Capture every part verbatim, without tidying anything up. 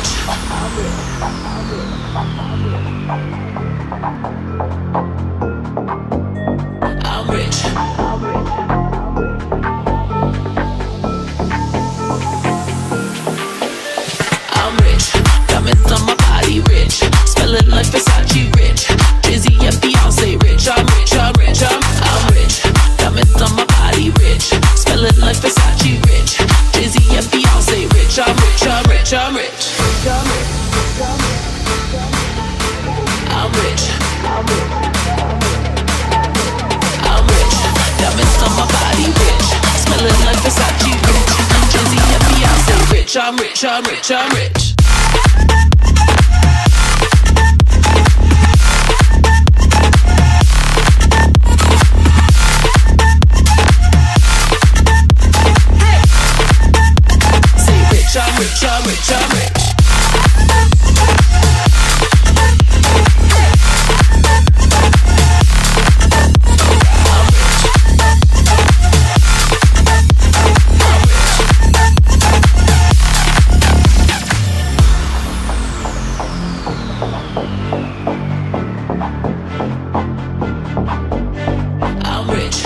I'm rich. I'm rich. Diamonds on my body, rich. Smelling like Versace, rich. Drizzy and Beyonce, rich. I'm rich, I'm rich, I'm, I'm rich. Diamonds on my body, rich. Smelling like Versace, rich. Drizzy and Beyonce, rich. I'm rich, I'm rich, I'm rich. I'm rich. I'm rich. Diamonds on my body, rich. Smelling like Versace, rich. Drizzy and Beyonce, rich. I'm rich, I'm rich, I'm rich. I'm rich, I'm rich, I'm rich. I'm rich.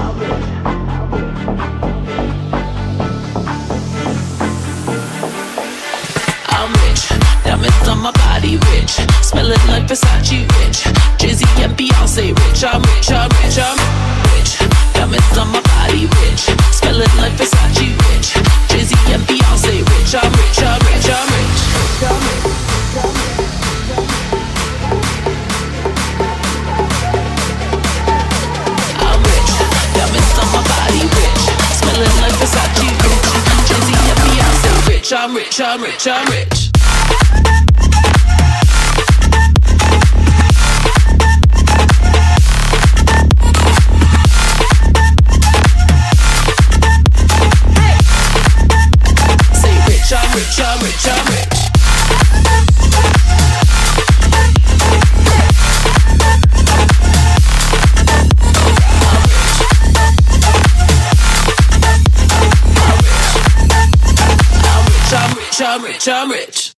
I'm rich. Diamonds on my body, rich. Smelling like Versace, rich. Drizzy and Beyonce, rich. I'm rich, I'm rich, I'm rich. Diamonds on my body, rich. Smelling like Versace, rich. Drizzy and Beyonce, rich. I'm rich, I'm rich, I'm rich. I'm rich. Diamonds on my body, rich. Smelling like Versace, rich. Drizzy and Beyonce, rich. I'm rich, I'm rich, I'm rich. I'm rich, I'm rich, I'm rich. I'm rich, I'm rich, I'm rich.